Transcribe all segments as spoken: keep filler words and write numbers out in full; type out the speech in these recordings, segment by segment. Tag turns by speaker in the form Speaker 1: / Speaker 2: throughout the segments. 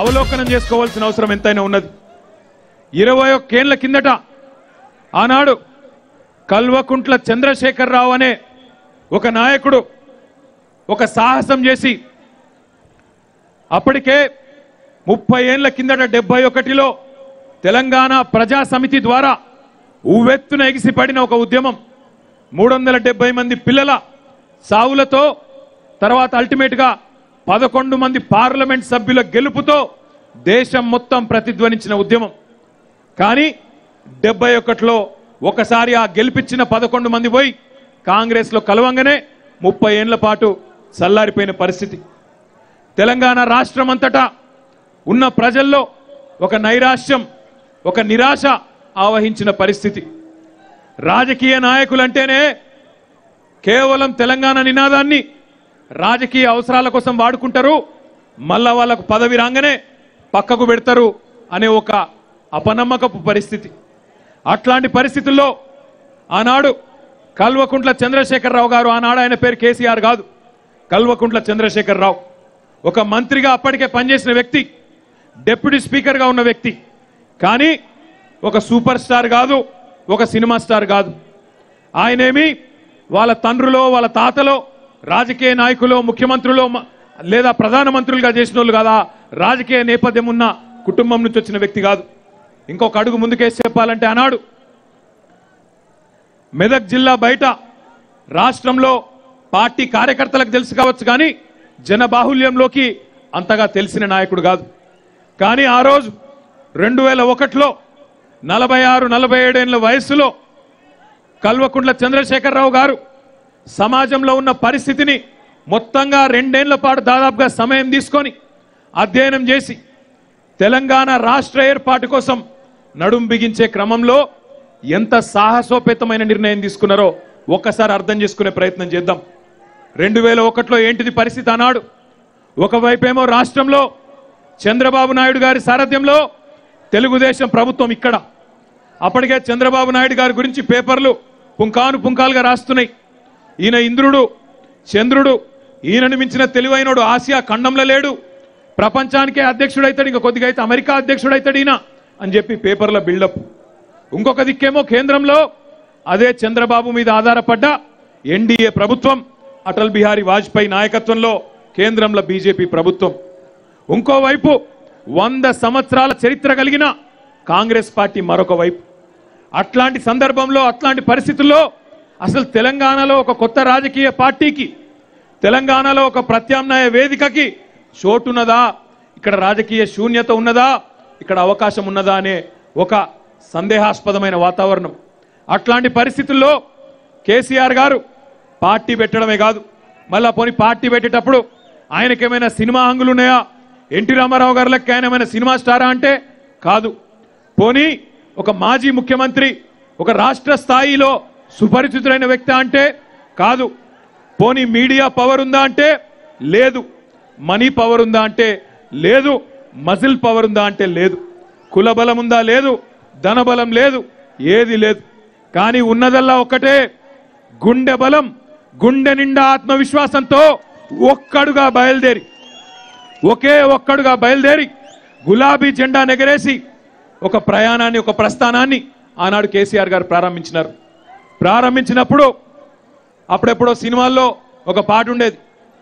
Speaker 1: అవలోకనం చేసుకోవాల్సిన అవసరం ఎంతైనా ఉన్నది. ఇరవై ఒక్కేళ్ల కిందట ఆనాడు కల్వకుంట్ల చంద్రశేఖరరావు అనే ఒక నాయకుడు ఒక సాహసం చేసి అప్పటికే ముప్పై ఏళ్ల కిందట డెబ్బై ఒకటిలో తెలంగాణ ప్రజా సమితి ద్వారా ఉవ్వెత్తున ఎగిసిపడిన ఒక ఉద్యమం మూడు వందల డెబ్బై మంది పిల్లల సావులతో తర్వాత అల్టిమేట్ గా పదకొండు మంది పార్లమెంట్ సభ్యుల గెలుపుతో దేశం మొత్తం ప్రతిధ్వనించిన ఉద్యమం. కానీ డెబ్బై ఒకటిలో ఒకసారి ఆ గెలిపించిన పదకొండు మంది పోయి కాంగ్రెస్ లో కలవంగానే ముప్పై ఏళ్ల పాటు చల్లారిపోయిన పరిస్థితి. తెలంగాణ రాష్ట్రం అంతటా ఉన్న ప్రజల్లో ఒక నైరాశ్యం, ఒక నిరాశ ఆవహించిన పరిస్థితి. రాజకీయ నాయకులంటేనే కేవలం తెలంగాణ నినాదాన్ని రాజకీయ అవసరాల కోసం వాడుకుంటారు, మళ్ళా వాళ్ళకు పదవి రాగానే పక్కకు పెడతారు అనే ఒక అపనమ్మకపు పరిస్థితి. అట్లాంటి పరిస్థితుల్లో ఆనాడు కల్వకుంట్ల చంద్రశేఖరరావు గారు, ఆనాడు ఆయన పేరు కేసీఆర్ కాదు, కల్వకుంట్ల చంద్రశేఖరరావు, ఒక మంత్రిగా అప్పటికే పనిచేసిన వ్యక్తి, డిప్యూటీ స్పీకర్గా ఉన్న వ్యక్తి, కానీ ఒక సూపర్ స్టార్ కాదు, ఒక సినిమా స్టార్ కాదు. ఆయనేమి వాళ్ళ తండ్రులో వాళ్ళ తాతలో రాజకీయ నాయకులు, ముఖ్యమంత్రులు లేదా ప్రధానమంత్రులుగా చేసిన వాళ్ళు కాదా, రాజకీయ నేపథ్యం ఉన్న కుటుంబం నుంచి వచ్చిన వ్యక్తి కాదు. ఇంకొక అడుగు ముందుకేసి చెప్పాలంటే ఆనాడు మెదక్ జిల్లా బయట రాష్ట్రంలో పార్టీ కార్యకర్తలకు తెలుసు కావచ్చు, కానీ జన బాహుల్యంలోకి అంతగా తెలిసిన నాయకుడు కాదు. కానీ ఆ రోజు రెండు వేల ఒకటిలో నలభై ఆరు నలభై ఏడేళ్ల వయస్సులో కల్వకుంట్ల చంద్రశేఖరరావు గారు సమాజంలో ఉన్న పరిస్థితిని మొత్తంగా రెండేళ్ల పాటు దాదాపుగా సమయం తీసుకొని అధ్యయనం చేసి తెలంగాణ రాష్ట్ర ఏర్పాటు కోసం నడుం బిగించే క్రమంలో ఎంత సాహసోపేతమైన నిర్ణయం తీసుకున్నారో ఒక్కసారి అర్థం చేసుకునే ప్రయత్నం చేద్దాం. రెండు వేల ఒకటిలో ఏంటిది పరిస్థితి అన్నాడు. ఒకవైపేమో రాష్ట్రంలో చంద్రబాబు నాయుడు గారి సారథ్యంలో తెలుగుదేశం ప్రభుత్వం ఇక్కడ. అప్పటికే చంద్రబాబు నాయుడు గారి గురించి పేపర్లు పుంకాను పుంకాలుగా రాస్తున్నాయి. ఈయన ఇంద్రుడు, చంద్రుడు, ఈయనను మించిన తెలివైనడు ఆసియా ఖండంలో లేడు, ప్రపంచానికే అధ్యక్షుడు అవుతాడు, ఇంకా కొద్దిగా అయితే అమెరికా అధ్యక్షుడు అవుతాడు ఈయన అని చెప్పి పేపర్ల బిల్డప్. ఇంకొక దిక్కేమో కేంద్రంలో అదే చంద్రబాబు మీద ఆధారపడ్డ ఎన్డీఏ ప్రభుత్వం, అటల్ బిహారీ వాజ్పేయి నాయకత్వంలో కేంద్రంలో బీజేపీ ప్రభుత్వం. ఇంకోవైపు వంద సంవత్సరాల చరిత్ర కలిగిన కాంగ్రెస్ పార్టీ మరొక వైపు. అట్లాంటి సందర్భంలో, అట్లాంటి పరిస్థితుల్లో అసలు తెలంగాణలో ఒక కొత్త రాజకీయ పార్టీకి, తెలంగాణలో ఒక ప్రత్యామ్నాయ వేదికకి చోటున్నదా, ఇక్కడ రాజకీయ శూన్యత ఉన్నదా, ఇక్కడ అవకాశం ఉన్నదా అనే ఒక సందేహాస్పదమైన వాతావరణం. అట్లాంటి పరిస్థితుల్లో కేసీఆర్ గారు పార్టీ పెట్టడమే కాదు, మళ్ళా పోనీ పార్టీ పెట్టేటప్పుడు ఆయనకేమైనా సినిమా హంగులు ఉన్నాయా, ఎన్టీ రామారావు గారు లెక్క ఆయన ఏమైనా సినిమా స్టారా అంటే కాదు. పోనీ ఒక మాజీ ముఖ్యమంత్రి, ఒక రాష్ట్ర స్థాయిలో సుపరిచితులైన వ్యక్తి అంటే కాదు. పోనీ మీడియా పవర్ ఉందా అంటే లేదు, మనీ పవర్ ఉందా అంటే లేదు, మజిల్ పవర్ ఉందా అంటే లేదు, కుల బలం ఉందా లేదు, ధన బలం లేదు, ఏది లేదు. కానీ ఉన్నదల్లా ఒక్కటే, గుండె బలం, గుండె నిండా ఆత్మవిశ్వాసంతో ఒక్కడుగా బయలుదేరి ఒకే ఒక్కడుగా బయలుదేరి గులాబీ జెండా నెగరేసి ఒక ప్రయాణాన్ని, ఒక ప్రస్థానాన్ని ఆనాడు కేసీఆర్ గారు ప్రారంభించినారు. ప్రారంభించినప్పుడు అప్పుడెప్పుడో సినిమాల్లో ఒక పాట ఉండేది.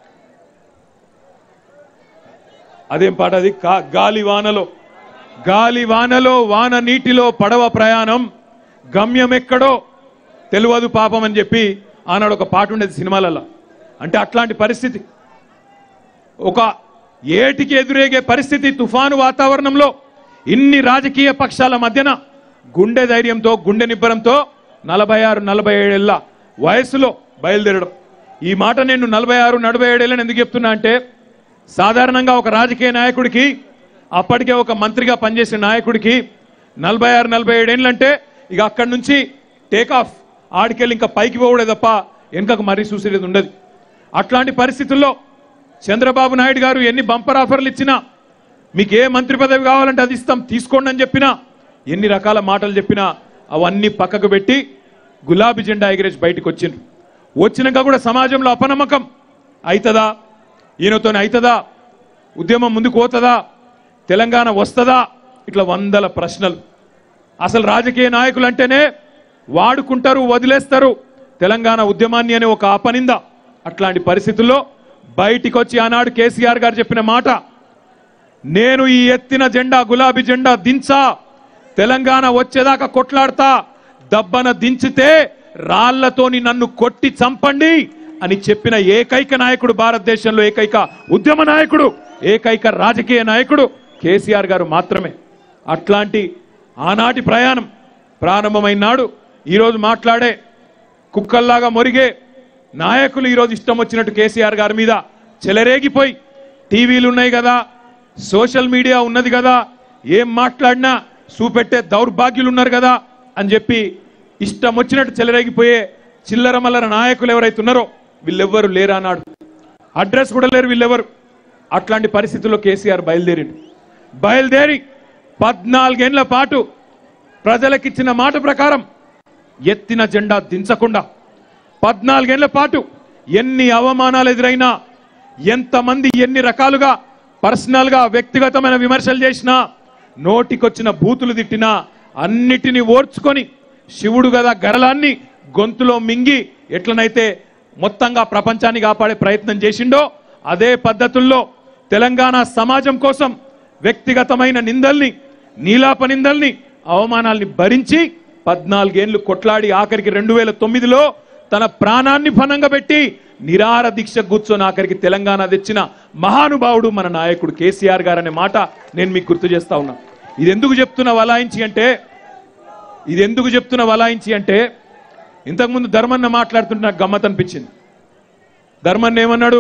Speaker 1: అదేం పాట అది? గాలి వానలో, గాలి వానలో వాన నీటిలో పడవ ప్రయాణం, గమ్యం ఎక్కడో తెలియదు పాపం అని చెప్పి ఆనాడు ఒక పాట ఉండేది సినిమాలలో. అంటే అట్లాంటి పరిస్థితి, ఒక ఏటికి ఎదురేగే పరిస్థితి, తుఫాను వాతావరణంలో ఇన్ని రాజకీయ పక్షాల మధ్యన గుండె ధైర్యంతో, గుండె నిబ్బరంతో నలభై ఆరు నలభై ఏడేళ్ల వయసులో బయలుదేరడం. ఈ మాట నేను నలభై ఆరు నలభై ఏడేళ్ళని ఎందుకు చెప్తున్నా అంటే, సాధారణంగా ఒక రాజకీయ నాయకుడికి, అప్పటికే ఒక మంత్రిగా పనిచేసిన నాయకుడికి నలభై ఆరు నలభై ఏడేళ్ళు అంటే ఇక అక్కడి నుంచి టేక్ ఆఫ్, ఆడికెళ్ళి ఇంకా పైకి పోవడే తప్ప వెనుకకు మరీ చూసేది ఉండదు. అట్లాంటి పరిస్థితుల్లో చంద్రబాబు నాయుడు గారు ఎన్ని బంపర్ ఆఫర్లు ఇచ్చినా, మీకు ఏ మంత్రి పదవి కావాలంటే అది ఇస్తాం తీసుకోండి అని చెప్పినా, ఎన్ని రకాల మాటలు చెప్పినా అవన్నీ పక్కకు పెట్టి గులాబీ జెండా ఎగిరేసి బయటకు వచ్చిండ్రు. వచ్చినాక కూడా సమాజంలో అపనమ్మకం అవుతుందా, ఈయనతో అవుతుందా, ఉద్యమం ముందుకు పోతుందా, తెలంగాణ వస్తదా ఇట్లా వందల ప్రశ్నలు. అసలు రాజకీయ నాయకులు అంటేనే వాడుకుంటారు, వదిలేస్తారు తెలంగాణ ఉద్యమాన్ని అనే ఒక అపనింద. అట్లాంటి పరిస్థితుల్లో బయటికి వచ్చి ఆనాడు కేసీఆర్ గారు చెప్పిన మాట, నేను ఈ ఎత్తిన జెండా గులాబీ జెండా దించా, తెలంగాణ వచ్చేదాకా కొట్లాడతా, దబ్బన దించితే రాళ్లతోని నన్ను కొట్టి చంపండి అని చెప్పిన ఏకైక నాయకుడు భారతదేశంలో, ఏకైక ఉద్యమ నాయకుడు, ఏకైక రాజకీయ నాయకుడు కేసీఆర్ గారు మాత్రమే. అట్లాంటి ఆనాటి ప్రయాణం ప్రారంభమైన నాడు ఈరోజు మాట్లాడే కుక్కల్లాగా మొరిగే నాయకులు ఈరోజు ఇష్టం వచ్చినట్టు కేసీఆర్ గారి మీద చెలరేగిపోయి, టీవీలు ఉన్నాయి కదా, సోషల్ మీడియా ఉన్నది కదా, ఏం మాట్లాడినా చూపెట్టే దౌర్భాగ్యులు ఉన్నారు కదా అని చెప్పి ఇష్టం వచ్చినట్టు చెలరేగిపోయే చిల్లర మల్లర నాయకులు ఎవరైతే ఉన్నారో వీళ్ళెవ్వరు లేరు. అన్నాడు అడ్రస్ కూడా లేరు వీళ్ళెవరు. అట్లాంటి పరిస్థితుల్లో కేసీఆర్ బయలుదేరిండు. బయలుదేరి పద్నాలుగేళ్ల పాటు ప్రజలకిచ్చిన మాట ప్రకారం ఎత్తిన జెండా దించకుండా, పద్నాలుగేళ్ల పాటు ఎన్ని అవమానాలు ఎదురైనా, ఎంతమంది ఎన్ని రకాలుగా పర్సనల్ గా వ్యక్తిగతమైన విమర్శలు చేసినా, నోటికొచ్చిన బూతులు తిట్టినా అన్నిటినీ ఓర్చుకొని శివుడు గదా గరళాన్ని గొంతులో మింగి ఎట్లనైతే మొత్తంగా ప్రపంచాన్ని కాపాడే ప్రయత్నం చేసిండో అదే పద్ధతుల్లో తెలంగాణ సమాజం కోసం వ్యక్తిగతమైన నిందల్ని, నీలాప నిందల్ని, అవమానాల్ని భరించి పద్నాలుగేళ్లు కొట్లాడి ఆఖరికి రెండు వేల తొమ్మిదిలో తన ప్రాణాన్ని ఫనంగా పెట్టి నిరార దీక్ష కూర్చొని ఆఖరికి తెలంగాణ తెచ్చిన మహానుభావుడు మన నాయకుడు కేసీఆర్ గారు అనే మాట నేను మీకు గుర్తు చేస్తా ఉన్నా. ఇది ఎందుకు చెప్తున్న వలాయించి అంటే ఇది ఎందుకు చెప్తున్న వలాయించి అంటే ఇంతకుముందు ధర్మన్న మాట్లాడుతుంటే నాకు గమ్మత్ అనిపించింది. ధర్మన్న ఏమన్నాడు,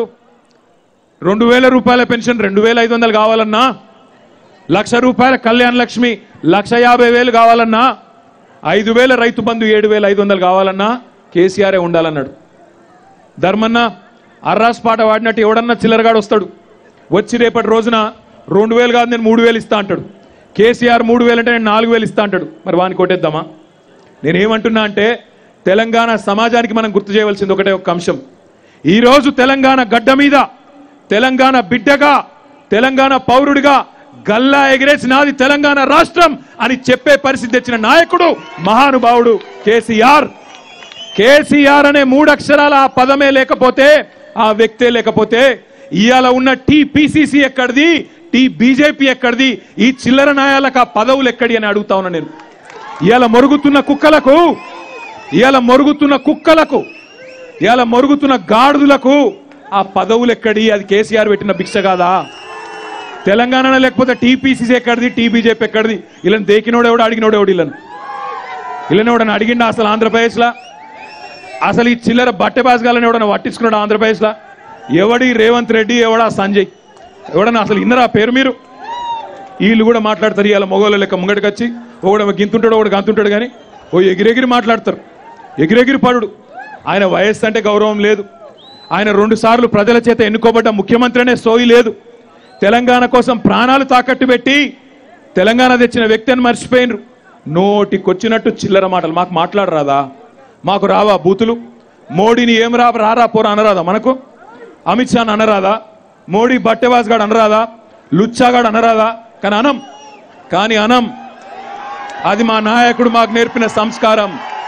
Speaker 1: రెండు వేల రూపాయల పెన్షన్ రెండు వేల ఐదు వందలు కావాలన్నా, లక్ష రూపాయల కళ్యాణ లక్ష్మి లక్ష యాభై వేలు కావాలన్నా, ఐదు వేల రైతు బంధు ఏడు వేల ఐదు వందలు కావాలన్నా కేసీఆరే ఉండాలన్నాడు. ధర్మన్న అర్రాస్ పాట వాడినట్టు ఎవడన్నా చిల్లరగాడు వస్తాడు, వచ్చి రేపటి రోజున రెండు వేలు కాదు నేను మూడు వేలు ఇస్తా అంటాడు. కేసీఆర్ మూడు వేలు అంటే నేను నాలుగు వేలు ఇస్తా అంటాడు. మరి వాని కొట్టేద్దామా? నేనేమంటున్నా అంటే తెలంగాణ సమాజానికి మనం గుర్తు చేయవలసింది ఒకటే ఒక అంశం. ఈరోజు తెలంగాణ గడ్డ మీద తెలంగాణ బిడ్డగా, తెలంగాణ పౌరుడిగా గల్లా ఎగిరేసి నాది తెలంగాణ రాష్ట్రం అని చెప్పే పరిస్థితి తెచ్చిన నాయకుడు మహానుభావుడు కేసీఆర్. కేసీఆర్ అనే మూడు అక్షరాల ఆ పదమే లేకపోతే, ఆ వ్యక్తే లేకపోతే ఇవాళ ఉన్న టీపీసీసీ ఎక్కడిది, టీ బీజేపీ ఎక్కడిది, ఈ చిల్లర నాయాలకు ఆ పదవులు ఎక్కడి అని అడుగుతా ఉన్నా నేను. ఇవాళ మొరుగుతున్న కుక్కలకు, ఇవాళ మొరుగుతున్న కుక్కలకు, ఇవాళ మొరుగుతున్న గాడుదులకు ఆ పదవులు ఎక్కడి? అది కేసీఆర్ పెట్టిన భిక్ష కాదా? తెలంగాణ లేకపోతే టీపీసీసీ ఎక్కడిది, టీ బీజేపీ ఎక్కడిది? వీళ్ళని దేకినోడు ఎవడు, అడిగినోడు ఎవడు? వీళ్ళని వీళ్ళని ఎవడన్నా అడిగిండా అసలు ఆంధ్రప్రదేశ్లో? అసలు ఈ చిల్లర బట్టె బాజగాలని ఎవడన్నా పట్టించుకున్నాడు ఆంధ్రప్రదేశ్లో? ఎవడి రేవంత్ రెడ్డి, ఎవడా సంజయ్, ఎవడన్నా అసలు ఇన్నరా పేరు మీరు? వీళ్ళు కూడా మాట్లాడతారు ఇవాళ మొగోళ్ళ లెక్క ముంగడికి వచ్చి, ఒకడు గింతుంటాడు ఒకడు గంతుంటాడు కానీ ఓ ఎగిరెగిరి మాట్లాడతారు, ఎగిరెగిరి పడుడు. ఆయన వయస్సు అంటే గౌరవం లేదు, ఆయన రెండు సార్లు ప్రజల చేత ఎన్నుకోబడ్డ ముఖ్యమంత్రి అనే సోయి లేదు, తెలంగాణ కోసం ప్రాణాలు తాకట్టు పెట్టి తెలంగాణ తెచ్చిన వ్యక్తి అని మర్చిపోయినరు. నోటికొచ్చినట్టు చిల్లర మాటలు. మాకు మాట్లాడరాదా? మాకు రావా బూతులు? మోడీని ఏం రా రారా పోరా అనరాదా? మనకు అమిత్ షాని అనరాదా? మోడీ బట్టెవాస్ గాడు అనరాదా? లుచ్చాగాడు అనరాదా? కానీ అనం కానీ అనం అది మా నాయకుడు మాకు నేర్పిన సంస్కారం.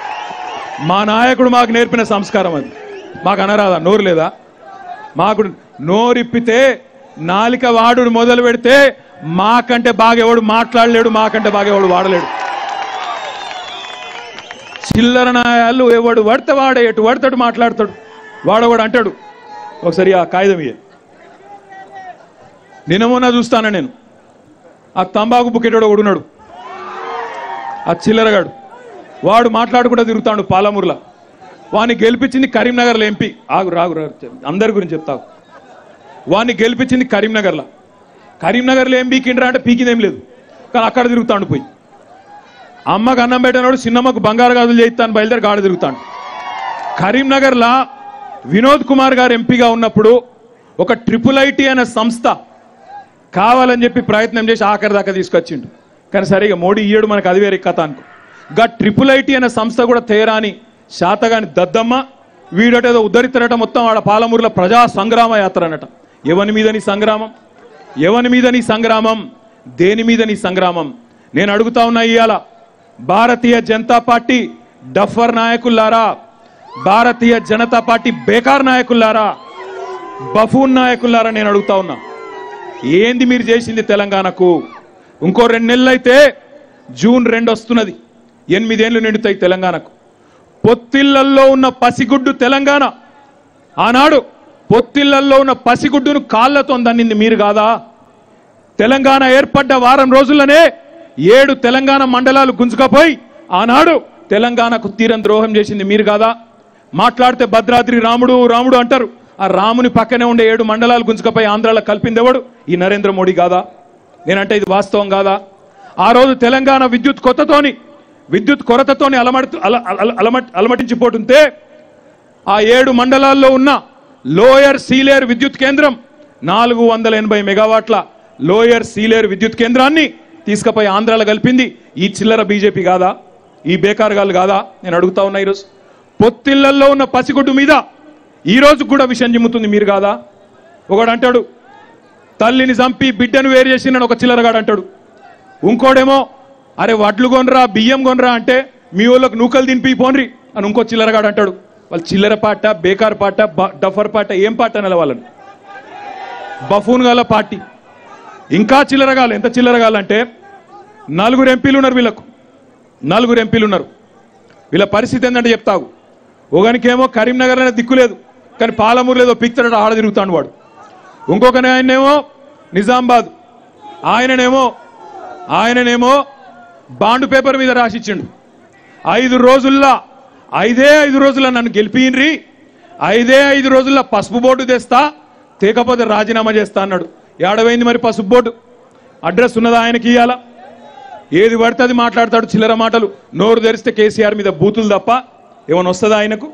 Speaker 1: మా నాయకుడు మాకు నేర్పిన సంస్కారం అది. మాకు అనరాదా? నోరు లేదా మాకు? నోరిప్పితే నాలిక వాడు మొదలు పెడితే మాకంటే బాగెవడు మాట్లాడలేడు, మాకంటే బాగెవడు వాడలేడు. చిల్లర నాయాలు ఎవడు పడితే వాడే ఎటు పడతాడు మాట్లాడతాడు. వాడవాడు అంటాడు, ఒకసారి ఆ కాగితం ఇయ్య, నిన్నమోనా చూస్తాను నేను, ఆ తంబాకు బుకెటోడు ఒకడున్నాడు, ఆ చిల్లరగాడు, వాడు మాట్లాడుకుంటూ తిరుగుతాడు పాలమూరులో. వాడిని గెలిపించింది కరీంనగర్లో ఎంపీ. ఆగు రాగు అందరి గురించి చెప్తావు. వాడిని గెలిపించింది కరీంనగర్లో. కరీంనగర్లో ఏం పీకిండ్రా అంటే పీకిందేం లేదు, కానీ అక్కడ తిరుగుతాడు పోయి. అమ్మకు అన్నం పెట్టినోడు చిన్నమ్మకు బంగారు గాజులు చేయిస్తాను బయలుదేరి గాడి తిరుగుతాడు. కరీంనగర్లో వినోద్ కుమార్ గారు ఎంపీగా ఉన్నప్పుడు ఒక ట్రిపుల్ ఐటీ అనే సంస్థ కావాలని చెప్పి ప్రయత్నం చేసి ఆఖరి దాకా తీసుకొచ్చిండు. కానీ సరిగా మోడీ ఇయ్యడు, మనకు అది వేరే కథ అనుకో. గా ట్రిపుల్ ఐటీ అనే సంస్థ కూడా తేరాని శాతగాని దద్దమ్మ వీడటేదో ఉద్ధరిస్తారట. మొత్తం ఆడ పాలమూరులో ప్రజా సంగ్రామ యాత్ర అనట. ఎవని మీద నీ సంగ్రామం? ఎవని మీద నీ సంగ్రామం? దేని మీద నీ సంగ్రామం? నేను అడుగుతా ఉన్నా ఇయాల భారతీయ జనతా పార్టీ డఫర్ నాయకులారా, భారతీయ జనతా పార్టీ బేకార్ నాయకులారా, బఫూన్ నాయకులారా, నేను అడుగుతా ఉన్నా ఏంది మీరు చేసింది తెలంగాణకు? ఇంకో రెండు నెలలు అయితే జూన్ రెండు వస్తున్నది, ఎనిమిదేళ్లు నిండుతాయి తెలంగాణకు. పొత్తిళ్లల్లో ఉన్న పసిగుడ్డు తెలంగాణ, ఆనాడు పొత్తిళ్లల్లో ఉన్న పసిగుడ్డును కాళ్లతో దన్నింది మీరు కాదా? తెలంగాణ ఏర్పడ్డ వారం రోజుల్లోనే ఏడు తెలంగాణ మండలాలు గుంజుకపోయి ఆనాడు తెలంగాణకు తీరం ద్రోహం చేసింది మీరు కాదా? మాట్లాడితే భద్రాద్రి రాముడు రాముడు అంటారు, ఆ రాముని పక్కనే ఉండే ఏడు మండలాలు గుంజుకపోయి ఆంధ్రాలో కలిపింది ఎవడు? ఈ నరేంద్ర మోడీ కాదా? నేనంటే ఇది వాస్తవం కాదా? ఆ రోజు తెలంగాణ విద్యుత్ కొత్తతోని విద్యుత్ కొరతతోని అలమటి అలమటి అలమటించిపోతుంటే ఆ ఏడు మండలాల్లో ఉన్న లోయర్ సీలేరు విద్యుత్ కేంద్రం నాలుగు వందల ఎనభై మెగావాట్ల లోయర్ సీలేరు విద్యుత్ కేంద్రాన్ని తీసుకుపోయి ఆంధ్రాలో కలిపింది ఈ చిల్లర బీజేపీ కాదా? ఈ బేకార్గాళ్ళు కాదా? నేను అడుగుతా ఉన్నా. ఈరోజు పొత్తిళ్లలో ఉన్న పసిగుడ్డు మీద ఈ రోజు కూడా విషయం జిమ్ముతుంది మీరు కాదా? ఒకడు అంటాడు తల్లిని చంపి బిడ్డను వేరు చేసినని ఒక చిల్లరగాడు అంటాడు. ఇంకోడేమో అరే వడ్లు కొనరా బియ్యం కొనరా అంటే మీ వాళ్ళకు నూకలు తినిపి పోన్రి అని ఇంకో చిల్లరగాడు అంటాడు. వాళ్ళు చిల్లర పాట, బేకార్ పాట, డఫర్ పాట, ఏం పాట అనాలి వాళ్ళని? బఫూన్ గాల పార్టీ. ఇంకా చిల్లరగాలు. ఎంత చిల్లరగాలంటే నలుగురు ఎంపీలు ఉన్నారు వీళ్ళకు, నలుగురు ఎంపీలు ఉన్నారు. వీళ్ళ పరిస్థితి ఏంటంటే చెప్తావు. ఒకనికేమో కరీంనగర్ అనే దిక్కు లేదు, కానీ పాలమూరు లేదో పిక్తాడు ఆడ తిరుగుతాడు వాడు. ఇంకొకనే ఆయనేమో నిజామాబాద్, ఆయననేమో ఆయననేమో బాండ్ పేపర్ మీద రాసిచ్చిండు. ఐదు రోజుల్లో ఐదే ఐదు రోజుల్లో నన్ను గెలిపిన్రి, ఐదే ఐదు రోజుల్లో పసుపు బోర్డు తెస్తా, తేకపోతే రాజీనామా చేస్తా అన్నాడు. ఏడవైంది మరి పసుపు బోర్డు? అడ్రస్ ఉన్నదా ఆయనకి? ఇయ్యాల ఏది పడితే అది మాట్లాడతాడు, చిల్లర మాటలు. నోరు తెరిస్తే కేసీఆర్ మీద బూతులు తప్ప ఏమైనా వస్తుందా ఆయనకు?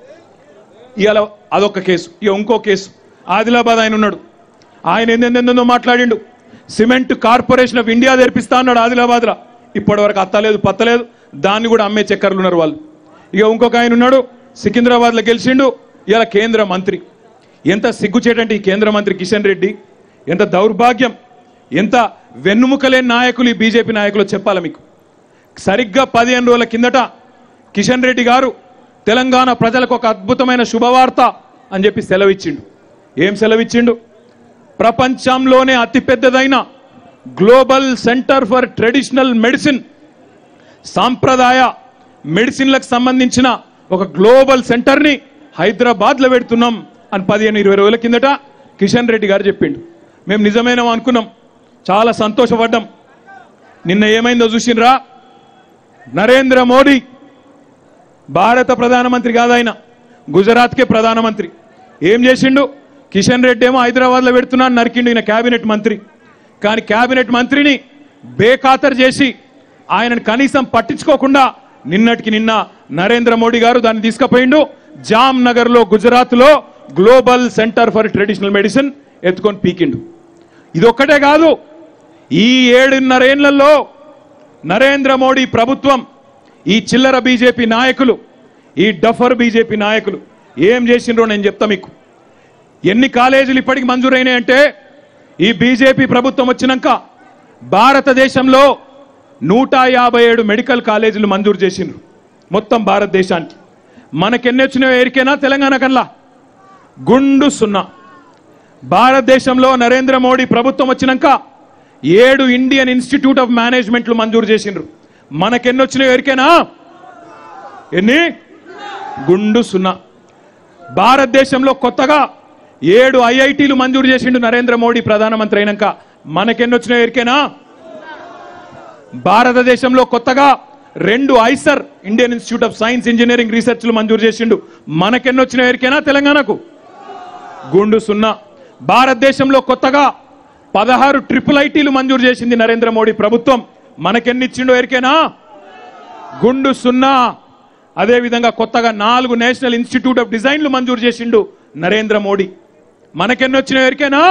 Speaker 1: ఇవాళ అదొక కేసు. ఇక ఇంకో కేసు ఆదిలాబాద్ ఆయన ఉన్నాడు, ఆయన ఎందెందెందో మాట్లాడిండు. సిమెంట్ కార్పొరేషన్ ఆఫ్ ఇండియా తెరిపిస్తా అన్నాడు ఆదిలాబాద్లో, ఇప్పటి వరకు అత్తలేదు పత్తలేదు, దాన్ని కూడా అమ్మే చక్కర్లు ఉన్నారు వాళ్ళు. ఇక ఇంకొక ఆయన ఉన్నాడు సికింద్రాబాద్లో గెలిచిండు, ఇలా కేంద్ర మంత్రి. ఎంత సిగ్గుచేటంటే ఈ కేంద్ర మంత్రి కిషన్ రెడ్డి, ఎంత దౌర్భాగ్యం, ఎంత వెన్నుముకలేని నాయకులు ఈ బీజేపీ నాయకులు చెప్పాలి మీకు. సరిగ్గా పదిహేను రోజుల కిందట కిషన్ రెడ్డి గారు తెలంగాణ ప్రజలకు ఒక అద్భుతమైన శుభవార్త అని చెప్పి సెలవిచ్చిండు. ఏం సెలవిచ్చిండు? ప్రపంచంలోనే అతిపెద్దదైన global centre for traditional medicine, సాంప్రదాయ మెడిసిన్లకు సంబంధించిన ఒక గ్లోబల్ సెంటర్ని హైదరాబాద్లో పెడుతున్నాం అని పదిహేను ఇరవై రోజుల కిందట కిషన్ రెడ్డి గారు చెప్పిండు. మేము నిజమేనో అనుకున్నాం, చాలా సంతోషపడ్డాం. నిన్న ఏమైందో చూసినరా? నరేంద్ర మోడీ భారత ప్రధానమంత్రి కాదు, ఆయన గుజరాత్కే ప్రధానమంత్రి. ఏం చేసిండు? కిషన్ రెడ్డి ఏమో హైదరాబాద్లో పెడుతున్నాను నరికిండు, ఈయన క్యాబినెట్ మంత్రి. కానీ క్యాబినెట్ మంత్రిని బేఖాతరు చేసి ఆయనను కనీసం పట్టించుకోకుండా నిన్నటికి నిన్న నరేంద్ర మోడీ గారు దాన్ని తీసుకుపోయిండు. జామ్ నగర్లో గుజరాత్లో global centre for traditional medicine ఎత్తుకొని పీకిండు. ఇదొక్కటే కాదు, ఈ ఏడున్నరేళ్లలో నరేంద్ర మోడీ ప్రభుత్వం, ఈ చిల్లర బీజేపీ నాయకులు, ఈ డఫర్ బీజేపీ నాయకులు ఏం చేసిండ్రో నేను చెప్తా మీకు. ఎన్ని కాలేజీలు ఇప్పటికి మంజూరైనాయంటే ఈ బీజేపీ ప్రభుత్వం వచ్చినాక భారతదేశంలో నూట యాభై ఏడు మెడికల్ కాలేజీలు మంజూరు చేసిండ్రు మొత్తం భారతదేశానికి. మనకెన్ని వచ్చినాయో ఎరికేనా? తెలంగాణ కల్లా గుండు సున్నా. భారతదేశంలో నరేంద్ర మోడీ ప్రభుత్వం వచ్చినాక ఏడు ఇండియన్ ఇన్స్టిట్యూట్ ఆఫ్ మేనేజ్మెంట్లు మంజూరు చేసిండ్రు. మనకెన్ని వచ్చినాయో ఎరికేనా? ఎన్ని? గుండు సున్నా. భారతదేశంలో కొత్తగా ఏడు ఐఐటీలు మంజూరు చేసిండు నరేంద్ర మోడీ ప్రధానమంత్రి అయినాక. మనకెన్ని వచ్చినాయో ఎరికేనా? భారతదేశంలో కొత్తగా రెండు IISER, Indian institute of science engineering రీసెర్చ్లు మంజూరు చేసిండు. మనకెన్ని వచ్చినాయో ఎరికేనా? తెలంగాణకు గుండు సున్నా. భారతదేశంలో కొత్తగా పదహారు ట్రిపుల్ ఐటీలు మంజూరు చేసింది నరేంద్ర మోడీ ప్రభుత్వం. మనకెన్ని ఇచ్చిండో ఎరికేనా? గుండు సున్నా. అదేవిధంగా కొత్తగా నాలుగు నేషనల్ ఇన్స్టిట్యూట్ ఆఫ్ డిజైన్లు మంజూరు చేసిండు నరేంద్ర మోడీ. మనకెన్ని వచ్చినాయో ఎరికేనా?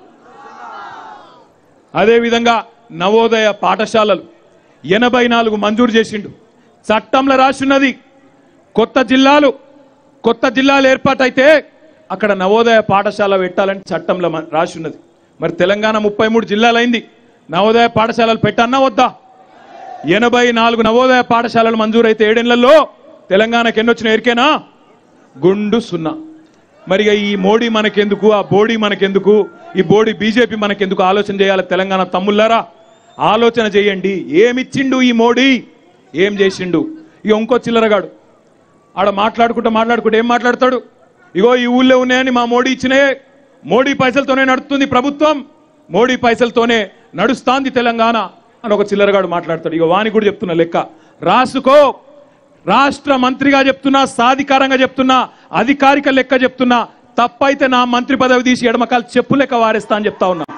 Speaker 1: అదేవిధంగా నవోదయ పాఠశాలలు ఎనభై నాలుగు మంజూరు చేసిండు. చట్టంలో రాసిన్నది కొత్త జిల్లాలు కొత్త జిల్లాలు ఏర్పాటైతే అక్కడ నవోదయ పాఠశాల పెట్టాలని చట్టంలో రాసిన్నది. మరి తెలంగాణ ముప్పై మూడు జిల్లాలైంది, నవోదయ పాఠశాలలు పెట్టన్నా వద్దా? ఎనభై నాలుగు నవోదయ పాఠశాలలు మంజూరైతే ఏడేళ్లలో తెలంగాణకి ఎన్నొచ్చిన ఎరికేనా? గుండు సున్నా. మరి ఈ మోడీ మనకెందుకు, ఆ బోడీ మనకెందుకు, ఈ బోడీ బీజేపీ మనకెందుకు? ఆలోచన చేయాలి తెలంగాణ తమ్ముళ్ళారా, ఆలోచన చేయండి. ఏమిచ్చిండు ఈ మోడీ, ఏం చేసిండు? ఇక ఇంకో చిల్లరగాడు ఆడ మాట్లాడుకుంటూ మాట్లాడుకుంటూ ఏం మాట్లాడతాడు? ఇగో ఈ ఊళ్ళో ఉన్నాయని మా మోడీ ఇచ్చినే, మోడీ పైసలతోనే నడుస్తుంది ప్రభుత్వం, మోడీ పైసలతోనే నడుస్తాంది తెలంగాణ అని ఒక చిల్లరగాడు మాట్లాడతాడు. ఇక వానికి కూడా చెప్తున్నా లెక్క రాసుకో. రాష్ట్ర మంత్రిగా చెప్తున్నా, సాధికారంగా చెప్తున్నా, అధికారిక లెక్క చెప్తున్నా. తప్పైతే నా మంత్రి పదవి తీసి ఎడమకాలు చెప్పు లెక్క వారేస్తా అని చెప్తా ఉన్నా.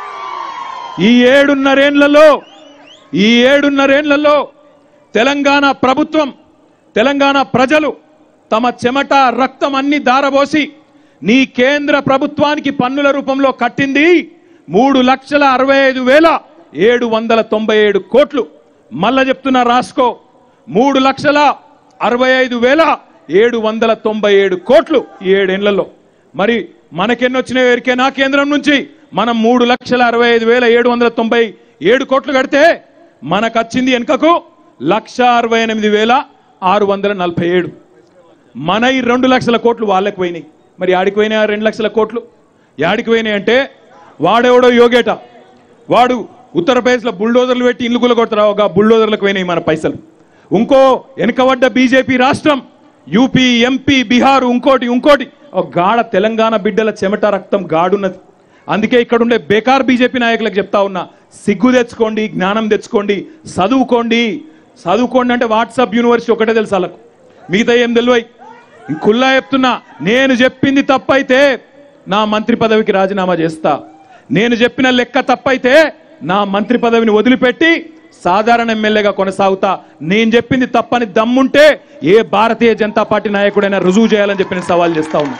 Speaker 1: ఈ ఏడున్నరేళ్లలో ఈ ఏడున్నరేళ్లలో తెలంగాణ ప్రభుత్వం, తెలంగాణ ప్రజలు తమ చెమట రక్తం అన్ని దారబోసి నీ కేంద్ర ప్రభుత్వానికి పన్నుల రూపంలో కట్టింది మూడు లక్షల అరవై ఐదు వేల ఏడు వందల తొంభై ఏడు కోట్లు. మళ్ళా చెప్తున్నా రాసుకో, మూడు లక్షల అరవై ఐదు వేల ఏడు వందల తొంభై ఏడు కోట్లు ఈ ఏడేళ్లలో. మరి మనకెన్నొచ్చినాయో ఎరికేనా? కేంద్రం నుంచి మనం మూడు లక్షల అరవై ఐదు వేల ఏడు వందల తొంభై ఏడు కోట్లు కడితే మనకు వచ్చింది వెనుకకు లక్ష అరవై ఎనిమిది వేల ఆరు వందల నలభై ఏడు. మన ఈ రెండు లక్షల కోట్లు వాళ్ళకి పోయినాయి. మరి యాడికి పోయినాయి ఆ రెండు లక్షల కోట్లు? యాడికి పోయినాయి అంటే వాడెవడో యోగేట, వాడు ఉత్తరప్రదేశ్లో బుల్డోజర్లు పెట్టి ఇల్లు కూలగొడతారు, ఒక బుల్డోజర్లకు పోయినాయి మన పైసలు. ఇంకో వెనుకబడ్డ బీజేపీ రాష్ట్రం యూపీ, ఎంపీ, బీహార్, ఇంకోటి ఇంకోటి ఒక గాఢ తెలంగాణ బిడ్డల చెమట రక్తం గాడున్నది. అందుకే ఇక్కడ ఉండే బేకార్ బీజేపీ నాయకులకు చెప్తా ఉన్నా, సిగ్గు తెచ్చుకోండి, జ్ఞానం తెచ్చుకోండి, చదువుకోండి. చదువుకోండి అంటే వాట్సాప్ యూనివర్సిటీ ఒకటే తెలుసు వాళ్ళకు, మిగతా ఏం తెలివై. కుల్లా చెప్తున్నా, నేను చెప్పింది తప్పైతే నా మంత్రి పదవికి రాజీనామా చేస్తా. నేను చెప్పిన లెక్క తప్పైతే నా మంత్రి పదవిని వదిలిపెట్టి సాధారణ ఎమ్మెల్యేగా కొనసాగుతా. నేను చెప్పింది తప్పని దమ్ముంటే ఏ భారతీయ జనతా పార్టీ నాయకుడైనా రుజువు చేయాలని చెప్పి నేను సవాల్ చేస్తా ఉన్నా.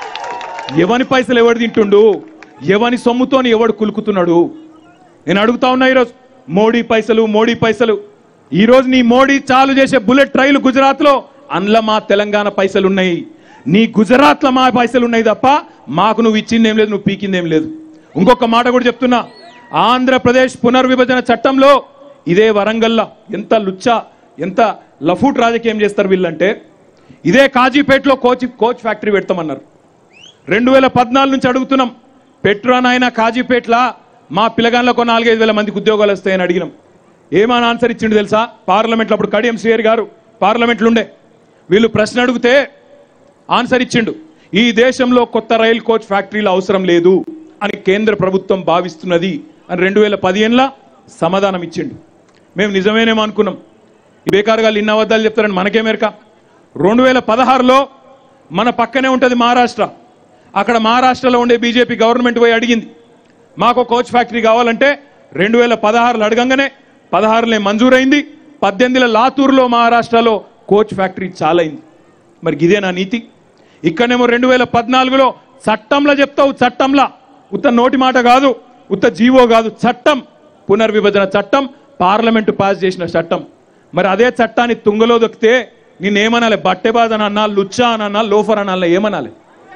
Speaker 1: ఎవని పైసలు ఎవడు తింటుండు, ఎవని సొమ్ముతోని ఎవడు కులుకుతున్నాడు? నేను అడుగుతా ఉన్నా ఈరోజు. మోడీ పైసలు, మోడీ పైసలు. ఈరోజు నీ మోడీ చాలు చేసే బుల్లెట్ రైలు గుజరాత్ లో, అందులో మా తెలంగాణ పైసలు ఉన్నాయి. నీ గుజరాత్ లో మా పైసలు ఉన్నాయి తప్ప మాకు నువ్వు ఇచ్చిందేం లేదు, నువ్వు పీకిందేం లేదు. ఇంకొక మాట కూడా చెప్తున్నా, ఆంధ్రప్రదేశ్ పునర్విభజన చట్టంలో ఇదే వరంగల్లా ఎంత లుచ్చా, ఎంత లఫూట్ రాజకీయం చేస్తారు వీళ్ళంటే, ఇదే కాజీపేటలో కోచ్ కోచ్ ఫ్యాక్టరీ పెడతామన్నారు. రెండు వేల పద్నాలుగు నుంచి అడుగుతున్నాం, పెట్రోనాయన కాజీపేటలా మా పిల్లగాళ్ళకు నాలుగైదు వేల మందికి ఉద్యోగాలు వస్తాయని అడిగినాం. ఏమని ఆన్సర్ ఇచ్చిండు తెలుసా? పార్లమెంట్లో అప్పుడు కడియం శ్రీహరి గారు పార్లమెంట్లో ఉండే, వీళ్ళు ప్రశ్న అడిగితే ఆన్సర్ ఇచ్చిండు, ఈ దేశంలో కొత్త రైల్ కోచ్ ఫ్యాక్టరీలు అవసరం లేదు అని కేంద్ర ప్రభుత్వం భావిస్తున్నది అని రెండు వేల పదిహేనులా సమాధానం ఇచ్చిండు. మేము నిజమేనేమో అనుకున్నాం. ఈ బేకారుగా ఇన్ని అబద్ధాలు చెప్తారని మనకేమేరక. రెండు వేల పదహారులో మన పక్కనే ఉంటుంది మహారాష్ట్ర. అక్కడ మహారాష్ట్రలో ఉండే బీజేపీ గవర్నమెంట్ పోయి అడిగింది, మాకు కోచ్ ఫ్యాక్టరీ కావాలంటే రెండు వేల పదహారులో అడగంగానే పదహారులే మంజూరైంది. పద్దెనిమిదిలో లాతూర్లో మహారాష్ట్రలో కోచ్ ఫ్యాక్టరీ చాలైంది. మరి ఇదే నా నీతి. ఇక్కడనేమో రెండు వేల పద్నాలుగులో చట్టంలో చెప్తావు, చట్టంలా, ఉత్త నోటి మాట కాదు, ఉత్త జీవో కాదు, చట్టం, పునర్విభజన చట్టం, పార్లమెంటు పాస్ చేసిన చట్టం. మరి అదే చట్టాన్ని తుంగలో దొక్కితే నేనేమనాలి? బట్టెబాజ్ అని అన్నా, లుచ్చా అని అన్నా, లోఫర్ అనాలి, ఏమనాలి?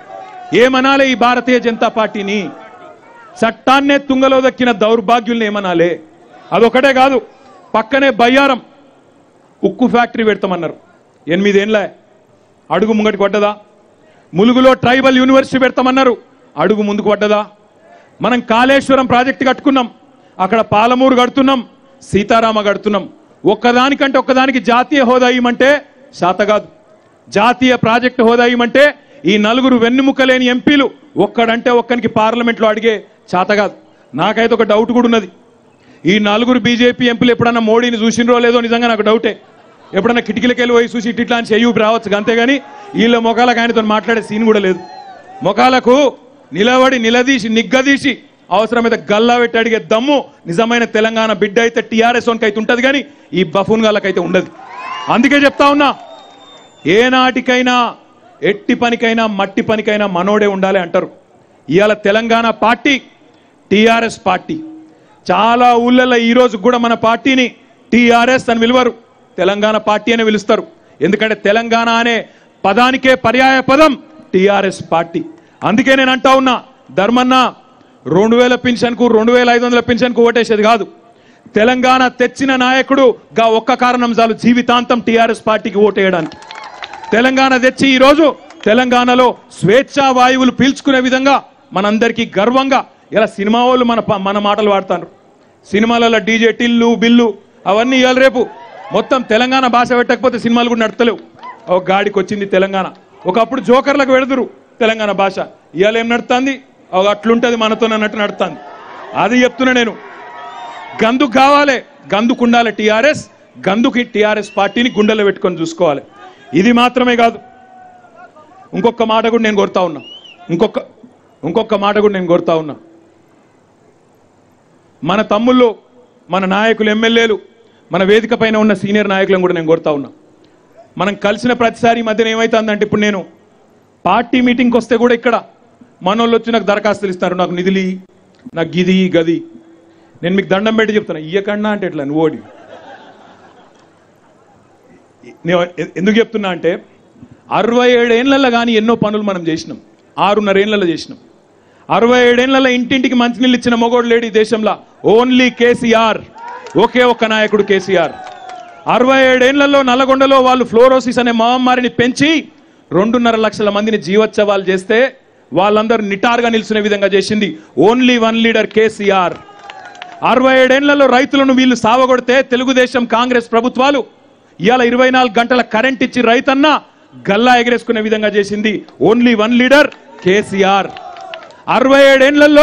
Speaker 1: ఏమనాలి ఈ భారతీయ జనతా పార్టీని? చట్టాన్నే తుంగలో దక్కిన దౌర్భాగ్యుల్ని ఏమనాలి? అదొకటే కాదు, పక్కనే బయ్యారం ఉక్కు ఫ్యాక్టరీ పెడతామన్నారు. ఎనిమిదేళ్ళ అడుగు ముంగటికి పడ్డదా? ములుగులో ట్రైబల్ యూనివర్సిటీ పెడతామన్నారు, అడుగు ముందుకు పడ్డదా? మనం కాళేశ్వరం ప్రాజెక్టు కట్టుకున్నాం, అక్కడ పాలమూరు కడుతున్నాం, సీతారామ కడుతున్నాం. ఒక్కదానికంటే ఒక్కదానికి జాతీయ హోదా ఇవ్వమంటే శాతగాదు. జాతీయ ప్రాజెక్టు హోదా ఇవ్వమంటే ఈ నలుగురు వెన్నుముక లేని ఎంపీలు ఒక్కడంటే ఒక్కనికి పార్లమెంట్లో అడిగే శాతగాదు. నాకైతే ఒక డౌట్ కూడా ఉన్నది, ఈ నలుగురు బీజేపీ ఎంపీలు ఎప్పుడన్నా మోడీని చూసినరో లేదో నిజంగా నాకు డౌటే. ఎప్పుడన్నా కిటికీలకి వెళ్ళి పోయి చూసి ఇట్లా అని చెయ్యి రావచ్చు, అంతేగాని వీళ్ళ మొఖాలకు ఆయనతో మాట్లాడే సీన్ కూడా లేదు. మొఖాలకు నిలబడి నిలదీసి నిగ్గదీసి అవసరమైతే గల్లా పెట్టి అడిగే దమ్ము నిజమైన తెలంగాణ బిడ్డ అయితే టీఆర్ఎస్ వన్కి అయితే ఉంటుంది, కానీ ఈ బఫూన్ గాళ్ళకైతే ఉండదు. అందుకే చెప్తా ఉన్నా, ఏనాటికైనా ఎట్టి పనికైనా మట్టి పనికైనా మనోడే ఉండాలి అంటారు. ఇవాళ తెలంగాణ పార్టీ టీఆర్ఎస్ పార్టీ. చాలా ఊళ్ళల్లో ఈ రోజు కూడా మన పార్టీని టీఆర్ఎస్ అని పిలువరు, తెలంగాణ పార్టీ అని పిలుస్తారు. ఎందుకంటే తెలంగాణ అనే పదానికే పర్యాయ పదం టీఆర్ఎస్ పార్టీ. అందుకే నేను అంటా ఉన్నా, ధర్మన్న రెండు వేల పెన్షన్కు రెండు వేల ఐదు వందల పెన్షన్కు ఓటేసేది కాదు. తెలంగాణ తెచ్చిన నాయకుడు గా ఒక్క కారణం చాలు జీవితాంతం టీఆర్ఎస్ పార్టీకి ఓటేయడానికి. తెలంగాణ తెచ్చి ఈరోజు తెలంగాణలో స్వేచ్ఛా వాయువులు పీల్చుకునే విధంగా మనందరికీ గర్వంగా ఇలా సినిమా వాళ్ళు మన మన మాటలు వాడతారు. సినిమాలలో డీజే టిల్లు బిల్లు అవన్నీ ఇవాళ రేపు మొత్తం తెలంగాణ భాష పెట్టకపోతే సినిమాలు కూడా నడతలేవు. ఒక గాడికి వచ్చింది తెలంగాణ. ఒకప్పుడు జోకర్లకు పెడదురు తెలంగాణ భాష, ఇవాళ ఏం నడుతుంది? ఒక అట్లుంటుంది మనతో అన్నట్టు నడుతుంది. అది చెప్తున్నా నేను. గందుకు కావాలి, గందుకు ఉండాలి టీఆర్ఎస్. గందుకి టీఆర్ఎస్ పార్టీని గుండెలో పెట్టుకొని చూసుకోవాలి. ఇది మాత్రమే కాదు, ఇంకొక మాట కూడా నేను కోరుతా ఉన్నా. ఇంకొక ఇంకొక మాట కూడా నేను కోరుతా ఉన్నా. మన తమ్ముళ్ళు, మన నాయకులు, ఎమ్మెల్యేలు, మన వేదిక పైన ఉన్న సీనియర్ నాయకులను కూడా నేను కోరుతా ఉన్నా. మనం కలిసిన ప్రతిసారి మధ్యన ఏమవుతుందంటే, ఇప్పుడు నేను పార్టీ మీటింగ్కి వస్తే కూడా ఇక్కడ మనోళ్ళు వచ్చి నాకు దరఖాస్తులు ఇస్తారు, నాకు నిధులు, నాకు గిది గది. నేను మీకు దండం పెట్టి చెప్తాను, ఇయ్యకన్నా అంటే ఎట్లా నువ్వు ఓడి. నేను ఎందుకు చెప్తున్నా అంటే, అరవై ఏడేళ్లలో కానీ ఎన్నో పనులు మనం చేసినాం. ఆరున్నర ఏళ్లలో చేసినాం. అరవై ఏడేళ్లలో ఇంటింటికి మంచినీళ్ళు ఇచ్చిన మొగోడు లేడు ఈ దేశంలో. ఓన్లీ కేసీఆర్, ఒకే ఒక్క నాయకుడు కేసీఆర్. అరవై ఏడేళ్లలో నల్లగొండలో వాళ్ళు ఫ్లోరోసిస్ అనే మహమ్మారిని పెంచి రెండున్నర లక్షల మందిని జీవోత్సవాలు చేస్తే వాళ్ళందరూ నిటారుగా నిలిచిన విధంగా చేసింది ఓన్లీ వన్ లీడర్ కేసీఆర్. అరవై ఏడేళ్లలో రైతులను వీళ్ళు సావగొడితే తెలుగుదేశం కాంగ్రెస్ ప్రభుత్వాలు ఇవాళ ఇరవై నాలుగు గంటల కరెంట్ ఇచ్చి రైతన్న గల్లా ఎగరేసుకునే విధంగా చేసింది ఓన్లీ వన్ లీడర్ కేసీఆర్. అరవై ఏడేళ్లలో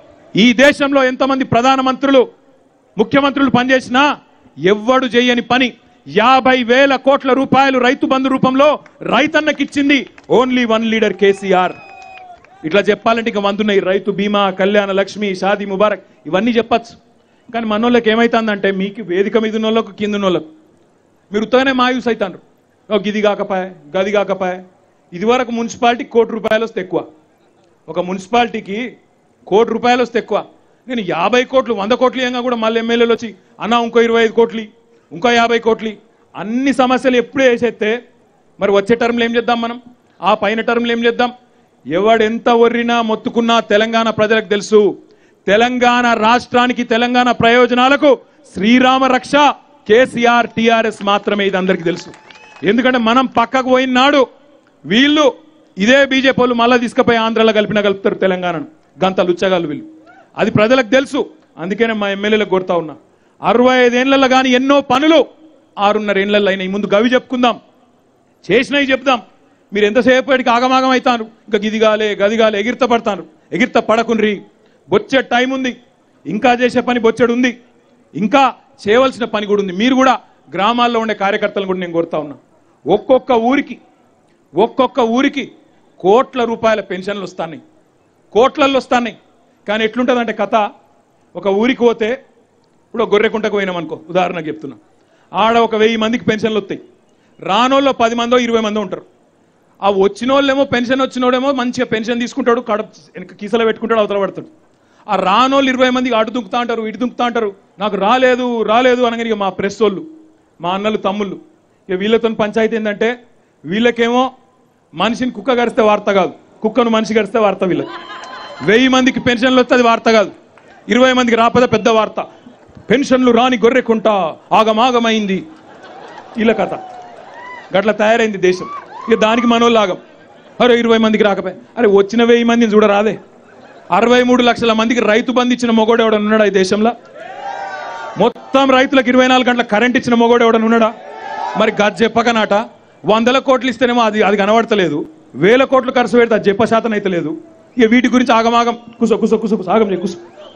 Speaker 1: ఈ దేశంలో ఎంతమంది ప్రధానమంత్రులు, ముఖ్యమంత్రులు పనిచేసినా ఎవ్వడు చేయని పని యాభై వేల కోట్ల రూపాయలు రైతు బంధు రూపంలో రైతన్నకిచ్చింది ఓన్లీ వన్ లీడర్ కేసీఆర్. ఇట్లా చెప్పాలంటే ఇక వందున్నాయి. రైతు బీమా, కళ్యాణ లక్ష్మి, షాదీ ముబారక్ ఇవన్నీ చెప్పచ్చు. కానీ మనోళ్ళకి ఏమైతుందంటే, మీకు వేదిక మీద ఉన్న వాళ్ళకు కింద ఉన్న వాళ్ళకు మీరు ఉత్తగానే మాయూస్ అవుతారు. గిది కాకపాయ, గది కాకపాయ. ఇది వరకు మున్సిపాలిటీకి కోటి రూపాయలు వస్తే ఎక్కువ, ఒక మున్సిపాలిటీకి కోటి రూపాయలు వస్తే ఎక్కువ. నేను యాభై కోట్లు వంద కోట్లు ఏంగా కూడా మళ్ళీ ఎమ్మెల్యేలు వచ్చి అన్నా ఇంకో ఇరవై ఐదు కోట్లు ఇంకో యాభై కోట్లు అన్ని సమస్యలు ఎప్పుడే వేసేస్తే మరి వచ్చే టర్మ్లో ఏం చేద్దాం మనం? ఆ పైన టర్మ్లో ఏం చేద్దాం? ఎవడెంత ఒర్రినా మొత్తుకున్నా తెలంగాణ ప్రజలకు తెలుసు, తెలంగాణ రాష్ట్రానికి, తెలంగాణ ప్రయోజనాలకు శ్రీరామ రక్ష కేసీఆర్ టీఆర్ఎస్ మాత్రమే. ఇది అందరికీ తెలుసు. ఎందుకంటే మనం పక్కకు పోయిన నాడు వీళ్ళు ఇదే బీజేపీ వాళ్ళు మళ్ళీ తీసుకుపోయి ఆంధ్రలో కలిపిన కలుపుతారు తెలంగాణను. గంత లుచ్చగాళ్ళు వీళ్ళు. అది ప్రజలకు తెలుసు. అందుకనే మా ఎమ్మెల్యేలకు కోరుతా ఉన్నా, అరవై ఐదేళ్లలో కానీ ఎన్నో పనులు ఆరున్నర ఏళ్లలో అయినాయి. ముందు గవి చెప్పుకుందాం, చేసినవి చెప్దాం. మీరు ఎంతసేపటికి ఆగమాగం అవుతాను, ఇంకా గిదిగాలే గదిగాలే ఎగిరిత పడతాను. ఎగిరిత పడకుండ్రి, బొచ్చెడు టైం ఉంది, ఇంకా చేసే పని బొచ్చెడు ఉంది, ఇంకా చేయవలసిన పని కూడా ఉంది. మీరు కూడా గ్రామాల్లో ఉండే కార్యకర్తలను కూడా నేను కోరుతా ఉన్నా, ఒక్కొక్క ఊరికి ఒక్కొక్క ఊరికి కోట్ల రూపాయల పెన్షన్లు వస్తున్నాయి, కోట్లల్లో వస్తున్నాయి. కానీ ఎట్లుంటుందంటే కథ, ఒక ఊరికి పోతే ఇప్పుడు గొర్రెకుంటకు పోయినామనుకో, ఉదాహరణకు చెప్తున్నా, ఆడ ఒక వెయ్యి మందికి పెన్షన్లు వస్తాయి. రానోళ్ళు పది మందో ఇరవై మందో ఉంటారు. ఆ వచ్చిన వాళ్ళేమో పెన్షన్ వచ్చినోడేమో మంచిగా పెన్షన్ తీసుకుంటాడు, కడ కీసలో పెట్టుకుంటాడు, అవతల పడతాడు. ఆ రానోళ్ళు ఇరవై మందికి అటు దుంకుతా అంటారు, ఇటు దుంకుతా అంటారు. నాకు రాలేదు రాలేదు అనగానే ఇక మా ప్రెస్ వాళ్ళు, మా అన్నలు, తమ్ముళ్ళు, ఇక వీళ్ళతో పంచాయతీ ఏంటంటే, వీళ్ళకేమో మనిషిని కుక్క గరిస్తే వార్త కాదు, కుక్కను మనిషి గరిస్తే వార్త. వీళ్ళకి వెయ్యి మందికి పెన్షన్లు వస్తే అది వార్త కాదు, ఇరవై మందికి రాపదే పెద్ద వార్త. పెన్షన్లు రాని గొర్రెకుంటా ఆగమాగమైంది, వీళ్ళ కథ. గట్ల తయారైంది దేశం. ఇక దానికి మనోళ్ళు ఆగం. అరే ఇరవై మందికి రాకపోయి, అరే వచ్చిన వెయ్యి మందిని చూడరాదే. అరవై మూడు లక్షల మందికి రైతు బంధు ఇచ్చిన మొగోడు ఎవడన్నా ఉన్నాడా ఈ దేశంలో? మొత్తం రైతులకు ఇరవై నాలుగు గంటల కరెంట్ ఇచ్చిన మొగోడు ఎవడన్నా ఉన్నాడా? మరి గది చెప్పకనాట వందల కోట్లు ఇస్తేనేమో అది అది కనబడతలేదు, వేల కోట్లు ఖర్చు పెడితే అది చెప్ప శాతం అయితే లేదు. ఇక వీటి గురించి ఆగమాగం, కుసో కుసో కుసో కుసో ఆగం కుసో.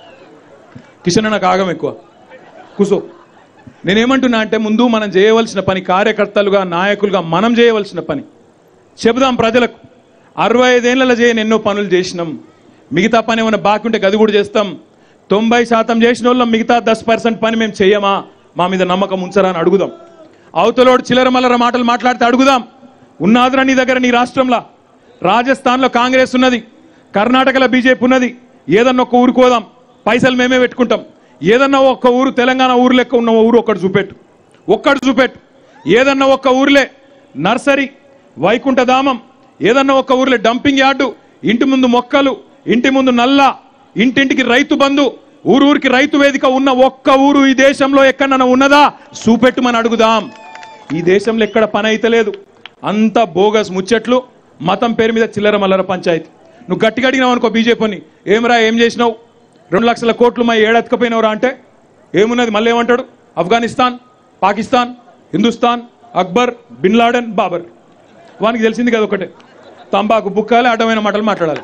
Speaker 1: కిషన్ నాకు ఆగం ఎక్కువ, కుసో. నేనేమంటున్నా అంటే, ముందు మనం చేయవలసిన పని, కార్యకర్తలుగా నాయకులుగా మనం చేయవలసిన పని చెబుదాం ప్రజలకు. అరవై ఐదేళ్లలో చేయని ఎన్నో పనులు చేసినాం, మిగతా పని ఏమైనా బాకీ ఉంటే గది కూడా చేస్తాం. తొంభై శాతం చేసిన వాళ్ళం, మిగతా దస్ పర్సెంట్ పని మేము చేయమా, మా మీద నమ్మకం ఉంచరా అని అడుగుదాం. అవతలోడు చిల్లర మల్లర మాటలు మాట్లాడితే అడుగుదాం, ఉన్నాదిరా నీ దగ్గర నీ రాష్ట్రంలో? రాజస్థాన్లో కాంగ్రెస్ ఉన్నది, కర్ణాటకలో బీజేపీ ఉన్నది. ఏదన్నా ఒక్క ఊరికి పోదాం, పైసలు మేమే పెట్టుకుంటాం. ఏదన్నా ఒక్క ఊరు, తెలంగాణ ఊరు లెక్క ఉన్న ఊరు ఒక్కటి చూపెట్టు, ఒక్కటి చూపెట్టు. ఏదన్నా ఒక్క ఊర్లే నర్సరీ, వైకుంఠధామం, ఏదన్నా ఒక్క ఊర్లే డంపింగ్ యార్డు, ఇంటి ముందు మొక్కలు, ఇంటి ముందు నల్ల ఇంటింటికి రైతు బంధు, ఊరూరికి రైతు వేదిక ఉన్న ఒక్క ఊరు ఈ దేశంలో ఎక్కడన్నా ఉన్నదా చూపెట్టుమని అడుగుదాం. ఈ దేశంలో ఎక్కడ పని అయితే లేదు, అంత బోగస్ ముచ్చట్లు, మతం పేరు మీద చిల్లర మల్లర పంచాయతీ. నువ్వు గట్టిగా అడిగినావు అనుకో బీజేపీని, ఏమరా ఏం చేసినావు, రెండు లక్షల కోట్లు మా ఏడెత్తుకపోయినవరా అంటే ఏమున్నది, మళ్ళీ ఏమంటాడు, ఆఫ్ఘనిస్తాన్, పాకిస్తాన్, హిందుస్థాన్, అక్బర్, బిన్ లాడెన్, బాబర్. వానికి తెలిసింది కదా ఒకటే, తంబాకు బుక్కాలి, అడ్డమైన మాటలు మాట్లాడాలి.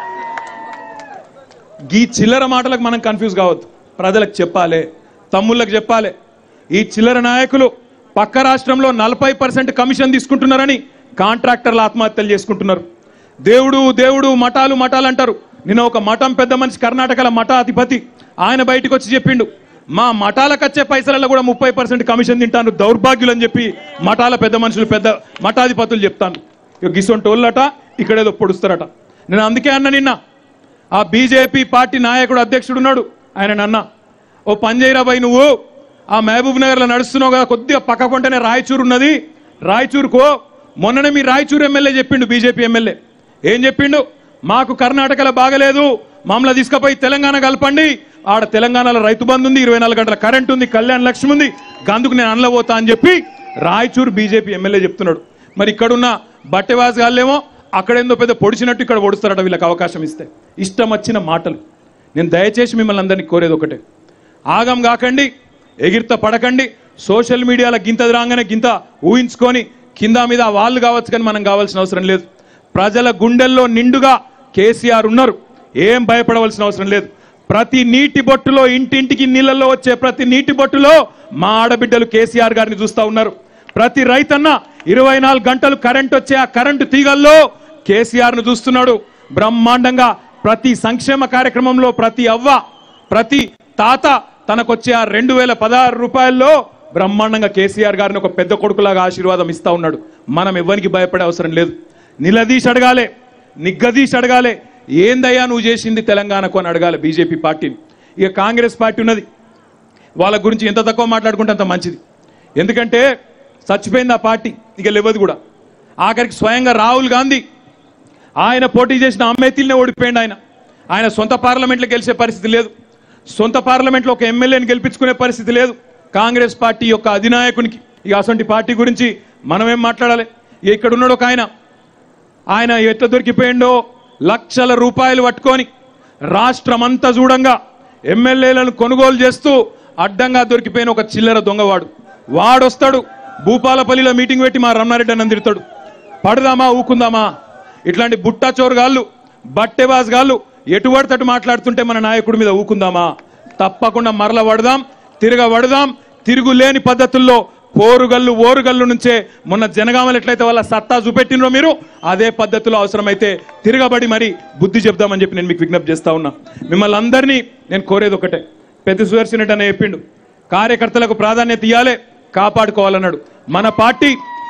Speaker 1: ఈ చిల్లర మాటలకు మనం కన్ఫ్యూజ్ కావద్దు, ప్రజలకు చెప్పాలి, తమ్ముళ్ళకి చెప్పాలి. ఈ చిల్లర నాయకులు పక్క రాష్ట్రంలో నలభై పర్సెంట్ కమిషన్ తీసుకుంటున్నారని కాంట్రాక్టర్లు ఆత్మహత్యలు చేసుకుంటున్నారు. దేవుడు దేవుడు మఠాలు మఠాలు అంటారు. నిన్న ఒక మఠం పెద్ద మనిషి కర్ణాటకల మఠాధిపతి ఆయన బయటకు వచ్చి చెప్పిండు, మా మఠాలకు వచ్చే పైసలలో కూడా ముప్పై పర్సెంట్ కమిషన్ తింటాను దౌర్భాగ్యులు అని చెప్పి మఠాల పెద్ద మనుషులు పెద్ద మఠాధిపతులు చెప్తాను. ఇక గిసొంటోళ్ళట ఇక్కడేదో పొడుస్తారట. నేను అందుకే అన్న, నిన్న ఆ బీజేపీ పార్టీ నాయకుడు అధ్యక్షుడు ఉన్నాడు, ఆయన అన్న, ఓ పంజైరాబాయి నువ్వు ఆ మహబూబ్ నగర్లో నడుస్తున్నావు కదా, కొద్దిగా పక్క కొంటనే రాయచూరు ఉన్నది, రాయచూరుకో. మొన్ననే మీ రాయచూరు ఎమ్మెల్యే చెప్పిండు, బీజేపీ ఎమ్మెల్యే ఏం చెప్పిండు, మాకు కర్ణాటకలో బాగలేదు, మమ్మల్ని తీసుకుపోయి తెలంగాణ కలపండి, ఆడ తెలంగాణలో రైతు బంధు ఉంది, ఇరవై నాలుగు గంటల కరెంట్ ఉంది, కళ్యాణ లక్ష్మి ఉంది, గందుకు నేను అనలబోతా అని చెప్పి రాయచూరు బీజేపీ ఎమ్మెల్యే చెప్తున్నాడు. మరి ఇక్కడున్న బట్టెవాజ్ గాళ్ళేమో అక్కడేందో పెద్ద పొడిచినట్టు ఇక్కడ పొడుస్తారట వీళ్ళకి అవకాశం ఇస్తే. ఇష్టం వచ్చిన మాటలు. నేను దయచేసి మిమ్మల్ని అందరినీ కోరేది ఒకటే, ఆగం కాకండి, ఎగిరిత పడకండి. సోషల్ మీడియాలో గింత రాగానే గింత ఊహించుకొని కింద మీద వాళ్ళు కావచ్చు, కానీ మనం కావాల్సిన అవసరం లేదు. ప్రజల గుండెల్లో నిండుగా కేసీఆర్ ఉన్నారు, ఏం భయపడవలసిన అవసరం లేదు. ప్రతి నీటి బొట్టులో, ఇంటింటికి నీళ్ళల్లో వచ్చే ప్రతి నీటి బొట్టులో మా ఆడబిడ్డలు కేసీఆర్ గారిని చూస్తూ ఉన్నారు. ప్రతి రైతన్న ఇరవై నాలుగు గంటలు కరెంట్ వచ్చే ఆ కరెంటు తీగల్లో కేసీఆర్ ను చూస్తున్నాడు బ్రహ్మాండంగా. ప్రతి సంక్షేమ కార్యక్రమంలో ప్రతి అవ్వ, ప్రతి తాత తనకొచ్చే ఆ రెండు వేల పదహారు రూపాయల్లో బ్రహ్మాండంగా కేసీఆర్ గారిని ఒక పెద్ద కొడుకులాగా ఆశీర్వాదం ఇస్తా ఉన్నాడు. మనం ఎవరికి భయపడే అవసరం లేదు. నిలదీసి అడగాలి, నిగ్గదీసి అడగాలి, ఏందయ్యా నువ్వు చేసింది తెలంగాణకు అని అడగాలి బీజేపీ పార్టీని. ఇక కాంగ్రెస్ పార్టీ ఉన్నది, వాళ్ళ గురించి ఎంత తక్కువ మాట్లాడుకుంటే అంత మంచిది. ఎందుకంటే చచ్చిపోయింది ఆ పార్టీ, ఇక లేవదు కూడా. ఆఖరికి స్వయంగా రాహుల్ గాంధీ ఆయన పోటీ చేసిన అమేథీలనే ఓడిపోయింది. ఆయన ఆయన సొంత పార్లమెంట్లో గెలిచే పరిస్థితి లేదు, సొంత పార్లమెంట్లో ఒక ఎమ్మెల్యేని గెలిపించుకునే పరిస్థితి లేదు కాంగ్రెస్ పార్టీ యొక్క అధినాయకునికి. ఇక అసొంటి పార్టీ గురించి మనం ఏం మాట్లాడాలి. ఇక్కడ ఉన్నాడు ఒక ఆయన, ఆయన ఎట్లా దొరికిపోయిండో, లక్షల రూపాయలు పట్టుకొని రాష్ట్రమంతా చూడంగా ఎమ్మెల్యేలను కొనుగోలు చేస్తూ అడ్డంగా దొరికిపోయిన ఒక చిల్లర దొంగవాడు. వాడొస్తాడు భూపాలపల్లిలో మీటింగ్ పెట్టి మా రమణారెడ్డి అన్నం తిడతాడు. పడదామా ఊకుందామా? ఇట్లాంటి బుట్టా చోరుగాళ్ళు, బట్టెబాజ్ గాళ్ళు ఎటువడతట్టు మాట్లాడుతుంటే మన నాయకుడి మీద ఊకుందామా? తప్పకుండా మరల పడదాం, తిరగబడదాం. తిరుగులేని పద్ధతుల్లో పోరుగల్లు ఓరుగల్లు నుంచే మొన్న జనగామలు ఎట్లయితే వాళ్ళ సత్తా చూపెట్టినరో మీరు అదే పద్ధతిలో అవసరమైతే తిరగబడి మరి బుద్ధి చెప్దామని చెప్పి నేను మీకు విజ్ఞప్తి చేస్తా ఉన్నా. మిమ్మల్ని అందరినీ నేను కోరేది ఒకటే, పెద్ద సుదర్శన్ రెడ్డి అనే చెప్పిండు, కార్యకర్తలకు ప్రాధాన్యత ఇవ్వాలి, కాపాడుకోవాలన్నాడు. మన పార్టీ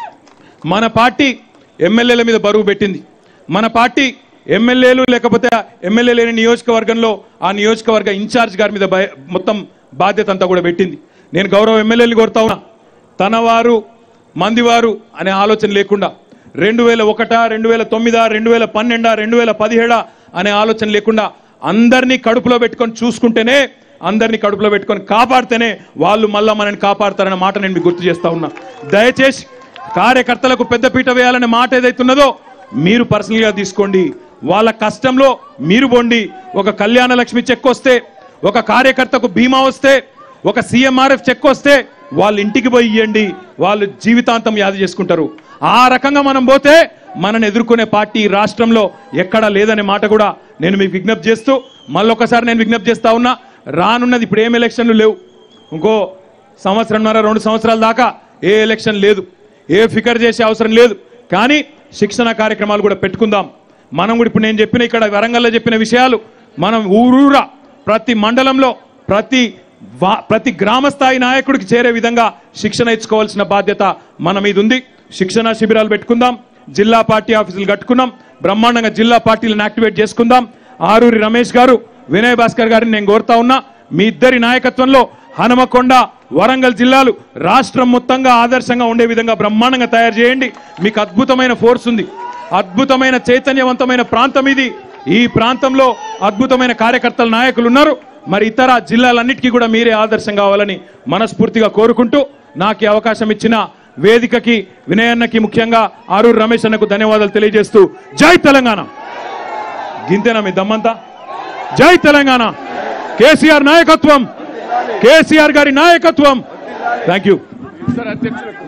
Speaker 1: మన పార్టీ ఎమ్మెల్యేల మీద బరువు పెట్టింది. మన పార్టీ ఎమ్మెల్యేలు లేకపోతే ఎమ్మెల్యే లేని నియోజకవర్గంలో ఆ నియోజకవర్గ ఇన్ఛార్జ్ గారి మీద మొత్తం బాధ్యత అంతా కూడా పెట్టింది. నేను గౌరవ ఎమ్మెల్యేలు కోరుతా ఉన్నా, తనవారు మందివారు అనే ఆలోచన లేకుండా రెండు వేల ఒకటా రెండు వేల తొమ్మిదా రెండు వేల పన్నెండా రెండు వేల పదిహేడా అనే ఆలోచన లేకుండా అందరినీ కడుపులో పెట్టుకొని చూసుకుంటేనే, అందరినీ కడుపులో పెట్టుకొని కాపాడితేనే వాళ్ళు మళ్ళా మనని కాపాడతారనే మాట నేను మీకు గుర్తు చేస్తా ఉన్నా. దయచేసి కార్యకర్తలకు పెద్దపీట వేయాలనే మాట ఏదైతున్నదో మీరు పర్సనల్గా తీసుకోండి. వాళ్ళ కష్టంలో మీరు బొండి. ఒక కళ్యాణ లక్ష్మి చెక్ వస్తే, ఒక కార్యకర్తకు బీమా వస్తే, ఒక సీఎంఆర్ఎఫ్ చెక్ వస్తే వాళ్ళ ఇంటికి పోయి ఇవ్వండి, వాళ్ళు జీవితాంతం యాద చేసుకుంటారు. ఆ రకంగా మనం పోతే మనని ఎదుర్కొనే పార్టీ రాష్ట్రంలో ఎక్కడా లేదనే మాట కూడా నేను మీకు విజ్ఞప్తి చేస్తూ మళ్ళొకసారి నేను విజ్ఞప్తి చేస్తా ఉన్నా. రానున్నది ఇప్పుడు ఏం ఎలక్షన్లు లేవు, ఇంకో సంవత్సరంన్నర రెండు సంవత్సరాల దాకా ఏ ఎలక్షన్ లేదు, ఏ ఫికర్ చేసే అవసరం లేదు. కానీ శిక్షణ కార్యక్రమాలు కూడా పెట్టుకుందాం. మనం కూడా ఇప్పుడు నేను చెప్పిన ఇక్కడ వరంగల్లో చెప్పిన విషయాలు మనం ఊరూరా ప్రతి మండలంలో ప్రతి ప్రతి గ్రామ స్థాయి నాయకుడికి చేరే విధంగా శిక్షణ ఇచ్చుకోవాల్సిన బాధ్యత మన మీద ఉంది. శిక్షణ శిబిరాలు పెట్టుకుందాం, జిల్లా పార్టీ ఆఫీసులు కట్టుకుందాం, బ్రహ్మాండంగా జిల్లా పార్టీలను యాక్టివేట్ చేసుకుందాం. ఆరూరి రమేష్ గారు, వినయ్ భాస్కర్ గారిని నేను కోరుతా ఉన్నా, మీ ఇద్దరి నాయకత్వంలో హనుమకొండ వరంగల్ జిల్లాలు రాష్ట్రం మొత్తంగా ఆదర్శంగా ఉండే విధంగా బ్రహ్మాండంగా తయారు చేయండి. మీకు అద్భుతమైన ఫోర్స్ ఉంది, అద్భుతమైన చైతన్యవంతమైన ప్రాంతం ఇది. ఈ ప్రాంతంలో అద్భుతమైన కార్యకర్తల నాయకులు ఉన్నారు. మరి ఇతర జిల్లాలన్నిటికీ కూడా మీరే ఆదర్శం కావాలని మనస్ఫూర్తిగా కోరుకుంటూ నాకు ఈ అవకాశం ఇచ్చిన వేదికకి వినయన్నకి ముఖ్యంగా ఆరూరు రమేష్ అన్నకు ధన్యవాదాలు తెలియజేస్తూ జై తెలంగాణ. గింతేనా మీ దమ్మంతా? జై తెలంగాణ. కేసీఆర్ నాయకత్వం, కేసీఆర్ గారి నాయకత్వం. Thank you.